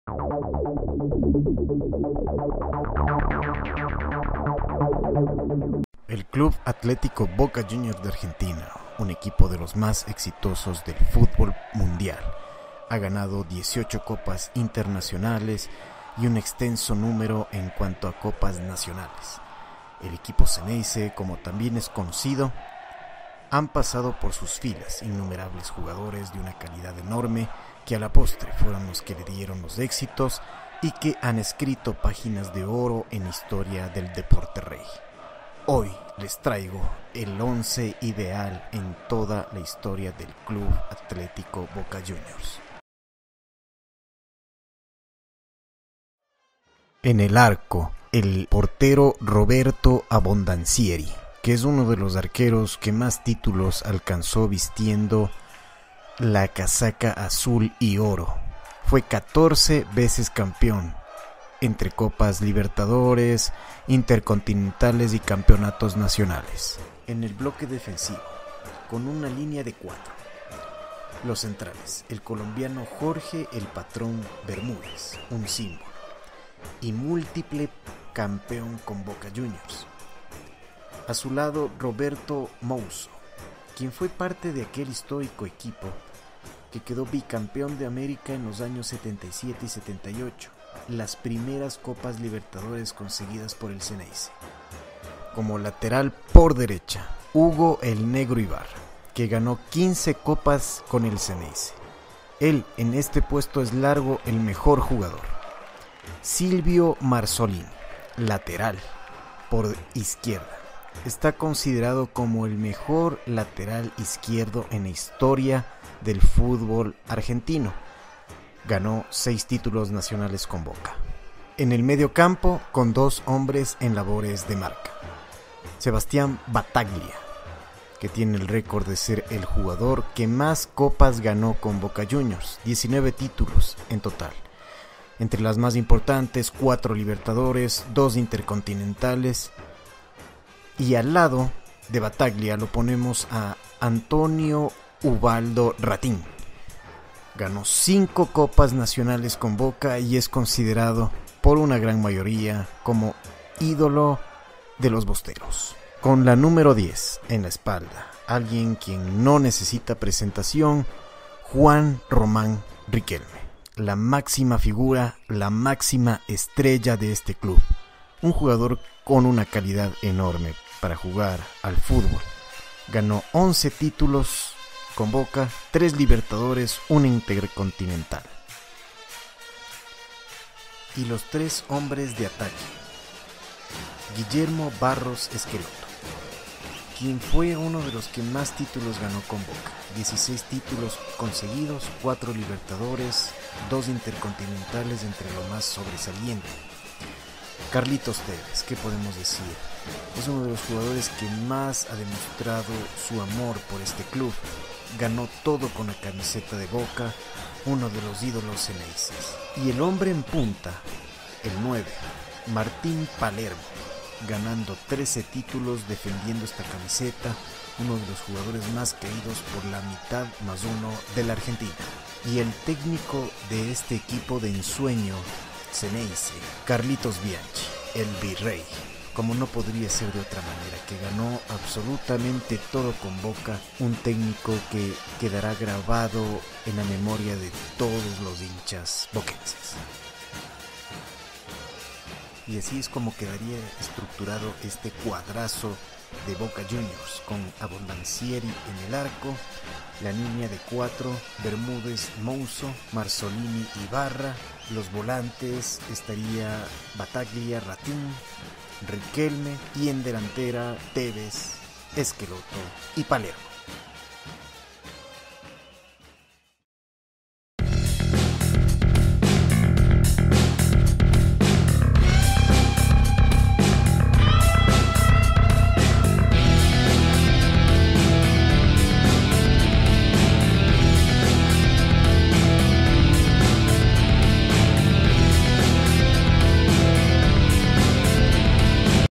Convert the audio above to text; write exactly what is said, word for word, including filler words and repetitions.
El Club Atlético Boca Juniors de Argentina, un equipo de los más exitosos del fútbol mundial, ha ganado dieciocho copas internacionales y un extenso número en cuanto a copas nacionales. El equipo Xeneize, como también es conocido, han pasado por sus filas innumerables jugadores de una calidad enorme que a la postre fueron los que le dieron los éxitos y que han escrito páginas de oro en la historia del deporte rey. Hoy les traigo el once ideal en toda la historia del Club Atlético Boca Juniors. En el arco, el portero Roberto Abondancieri, que es uno de los arqueros que más títulos alcanzó vistiendo la casaca azul y oro. Fue catorce veces campeón, entre Copas Libertadores, Intercontinentales y Campeonatos Nacionales. En el bloque defensivo, con una línea de cuatro. Los centrales, el colombiano Jorge el Patrón Bermúdez, un símbolo, y múltiple campeón con Boca Juniors. A su lado, Roberto Mouso, quien fue parte de aquel histórico equipo que quedó bicampeón de América en los años setenta y siete y setenta y ocho, las primeras Copas Libertadores conseguidas por el Xeneize. Como lateral por derecha, Hugo el Negro Ibarra, que ganó quince copas con el Xeneize. Él en este puesto es largo el mejor jugador. Silvio Marzolini, lateral por izquierda. Está considerado como el mejor lateral izquierdo en la historia del fútbol argentino. Ganó seis títulos nacionales con Boca. En el medio campo, con dos hombres en labores de marca. Sebastián Battaglia, que tiene el récord de ser el jugador que más copas ganó con Boca Juniors, diecinueve títulos en total. Entre las más importantes, cuatro Libertadores, dos Intercontinentales. Y al lado de Battaglia lo ponemos a Antonio Ubaldo Ratín. Ganó cinco copas nacionales con Boca y es considerado por una gran mayoría como ídolo de los bosteros. Con la número diez en la espalda, alguien quien no necesita presentación, Juan Román Riquelme, la máxima figura, la máxima estrella de este club. Un jugador con una calidad enorme para jugar al fútbol. Ganó once títulos con Boca, tres Libertadores, una Intercontinental. Y los tres hombres de ataque. Guillermo Barros Esqueloto, quien fue uno de los que más títulos ganó con Boca. dieciséis títulos conseguidos, cuatro Libertadores, dos Intercontinentales entre lo más sobresaliente. Carlitos Tevez, ¿qué podemos decir? Es uno de los jugadores que más ha demostrado su amor por este club. Ganó todo con la camiseta de Boca, uno de los ídolos xeneices. Y el hombre en punta, el nueve, Martín Palermo, ganando trece títulos defendiendo esta camiseta, uno de los jugadores más queridos por la mitad más uno de la Argentina. Y el técnico de este equipo de ensueño Xeneize, Carlitos Bianchi, el Virrey, como no podría ser de otra manera, que ganó absolutamente todo con Boca, un técnico que quedará grabado en la memoria de todos los hinchas boquenses. Y así es como quedaría estructurado este cuadrazo de Boca Juniors, con Abondancieri en el arco, la línea de cuatro, Bermúdez, Mouso, Marzolini, Ibarra. Los volantes estaría Battaglia, Ratín, Riquelme, y en delantera Tevez, Esqueloto y Palermo.